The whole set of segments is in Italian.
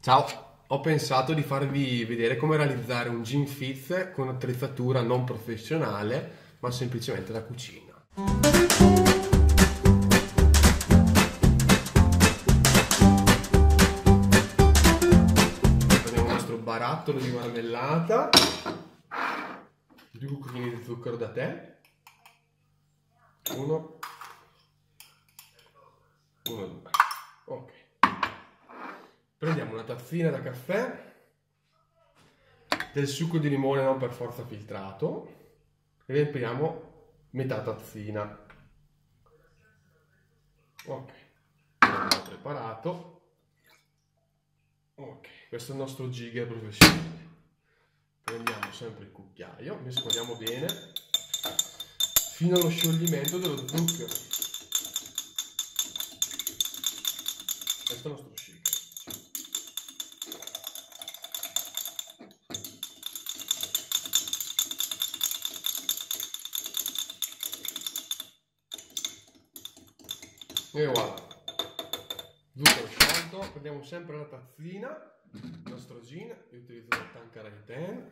Ciao, ho pensato di farvi vedere come realizzare un gin fizz con attrezzatura non professionale, ma semplicemente da cucina. Prendiamo il nostro barattolo di marmellata, 2 cucchiaini di zucchero da tè, 1, 2. Ok. Prendiamo una tazzina da caffè, del succo di limone non per forza filtrato, e riempiamo metà tazzina. Ok, abbiamo preparato. Ok, questo è il nostro jigger professionale. Prendiamo sempre il cucchiaio, mescoliamo bene fino allo scioglimento dello zucchero. Questo è il nostro shaker. E voilà, zucchero sciolto. Prendiamo sempre la tazzina, il nostro gin, io utilizzo la Tanqueray 10,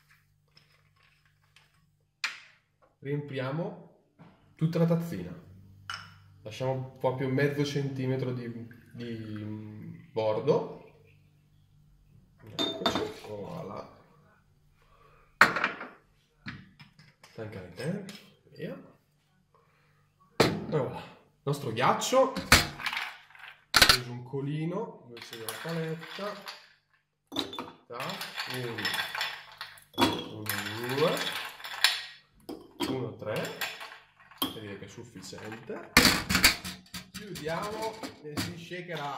riempiamo tutta la tazzina, lasciamo proprio mezzo centimetro di bordo, eccoci, voilà, Tanqueray 10, via, e voilà. Il nostro ghiaccio, ho preso un colino invece della paletta, 1, 2, 1, 3, direi che è sufficiente, chiudiamo e si shakerà.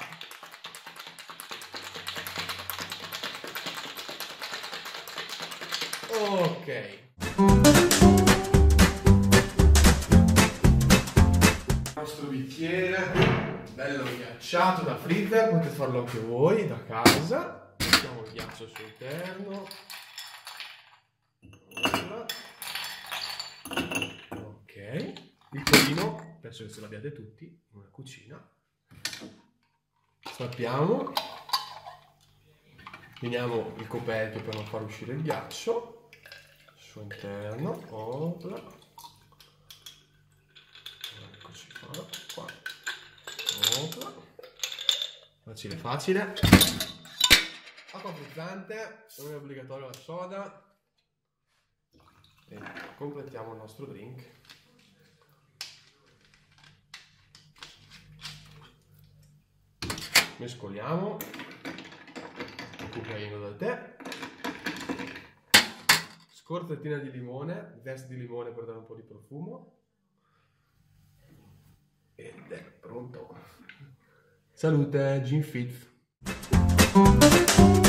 Ok. Il nostro bicchiere bello ghiacciato da freezer, potete farlo anche voi da casa. Mettiamo il ghiaccio sull'interno. Ok, il colino penso che ce l'abbiate tutti in una cucina. Stappiamo, teniamo il coperchio per non far uscire il ghiaccio al suo interno. Opla. Eccoci qua. Opla. Facile facile. Acqua frizzante, non è obbligatorio la soda. E completiamo il nostro drink. Mescoliamo un cucchiaino del tè, scorzettina di limone, zest di limone per dare un po' di profumo, ed è pronto. Salute, Gin Fizz.